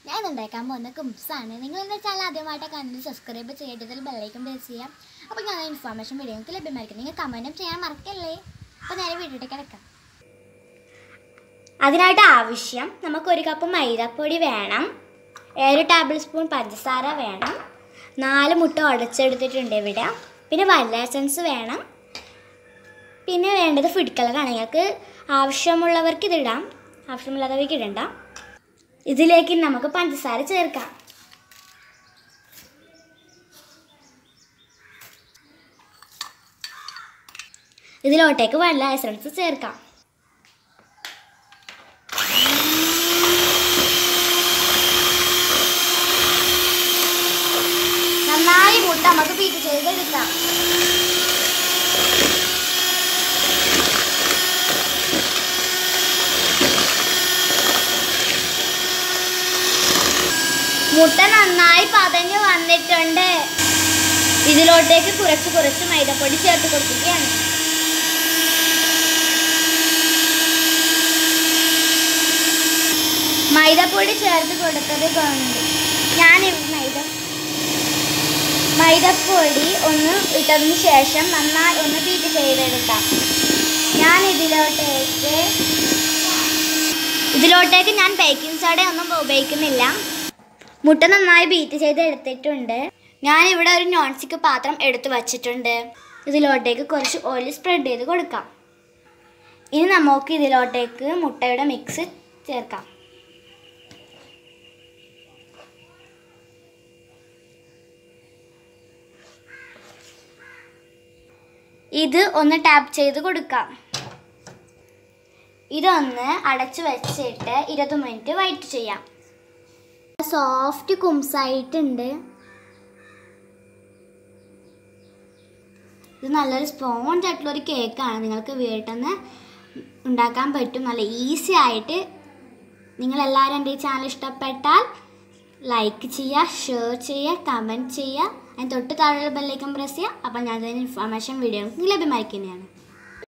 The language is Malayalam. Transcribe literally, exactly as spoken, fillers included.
ഞാൻ ഉണ്ടാക്കാൻ പോകുന്ന കുംസാണ്. നിങ്ങൾ എൻ്റെ ചാനൽ ആദ്യമായിട്ട് കണ്ട് സബ്സ്ക്രൈബ് ചെയ്തിട്ട് ബെല്ലൈക്കൺ പ്രസ് ചെയ്യാം. അപ്പോൾ ഞാൻ ഇൻഫോർമേഷൻ വീഡിയോ നിങ്ങൾക്ക് ലഭ്യമായിരിക്കും. നിങ്ങൾ കമൻറ്റും ചെയ്യാൻ മറക്കല്ലേ. അപ്പോൾ നേരെ വീഡിയോയിലേക്ക് കിടക്കാം. അതിനായിട്ട് ആവശ്യം നമുക്കൊരു കപ്പ് മൈദപ്പൊടി വേണം, ഏഴ് ടേബിൾ സ്പൂൺ പഞ്ചസാര വേണം, നാല് മുട്ട ഉടച്ചെടുത്തിട്ടുണ്ട് ഇവിടെ, പിന്നെ വനില എസൻസ് വേണം, പിന്നെ വേണ്ടത് ഫുഡ് കളറാണ്. നിങ്ങൾക്ക് ആവശ്യമുള്ളവർക്ക് ഇതിടാം, ആവശ്യമില്ലാത്തവർക്ക് ഇടണ്ട. ഇതിലേക്ക് നമുക്ക് പഞ്ചസാര ചേർക്കാം. ഇതിലോട്ടേക്ക് വനില എസൻസ് ചേർക്കാം. നന്നായി മുട്ട നമുക്ക് ബീറ്റ് ചെയ്തെടുക്കാം. മുട്ട നന്നായി പതഞ്ഞു വന്നിട്ടുണ്ട്. ഇതിലോട്ടേക്ക് കുറച്ച് കുറച്ച് മൈദപ്പൊടി ചേർത്ത് കൊടുക്കുകയാണ്. മൈദപ്പൊടി ചേർത്ത് കൊടുത്തത് കൊണ്ട് ഞാൻ മൈദ മൈദപ്പൊടി ഒന്ന് ഇട്ടതിന് ശേഷം നന്നായി ഒന്ന് ബീറ്റ് ചെയ്തെടുക്കാം. ഞാൻ ഇതിലോട്ടേക്ക് ഇതിലോട്ടേക്ക് ഞാൻ ബേക്കിംഗ് സോഡ ഒന്നും ഉപയോഗിക്കുന്നില്ല. മുട്ട നന്നായി ബീറ്റ് ചെയ്ത് എടുത്തിട്ടുണ്ട്. ഞാനിവിടെ ഒരു നോൺ സ്റ്റിക്ക് പാത്രം എടുത്ത് വച്ചിട്ടുണ്ട്. ഇതിലോട്ടേക്ക് കുറച്ച് ഓയിൽ സ്പ്രെഡ് ചെയ്ത് കൊടുക്കാം. ഇനി നമുക്ക് ഇതിലോട്ടേക്ക് മുട്ടയുടെ മിക്സ് ചേർക്കാം. ഇത് ഒന്ന് ടാപ്പ് ചെയ്ത് കൊടുക്കാം. ഇതൊന്ന് അടച്ചു വെച്ചിട്ട് ഇരുപത് മിനിറ്റ് വെയിറ്റ് ചെയ്യാം. സോഫ്റ്റ് കുംസായിട്ടുണ്ട്. ഇത് നല്ലൊരു സ്പോഞ്ച് ആയിട്ടുള്ളൊരു കേക്കാണ്. നിങ്ങൾക്ക് വീട്ടിൽ ഉണ്ടാക്കാൻ പറ്റും, നല്ല ഈസി ആയിട്ട്. നിങ്ങളെല്ലാവരും എൻ്റെ ഈ ചാനൽ ഇഷ്ടപ്പെട്ടാൽ ലൈക്ക് ചെയ്യുക, ഷെയർ ചെയ്യുക, കമൻറ്റ് ചെയ്യുക, അതിന് തൊട്ട് താഴെ ബെല്ലൈക്കൺ പ്രസ് ചെയ്യുക. അപ്പോൾ ഞാൻ ഇൻഫോർമേഷൻ വീഡിയോ ലഭ്യമായിരിക്കുന്നതാണ്.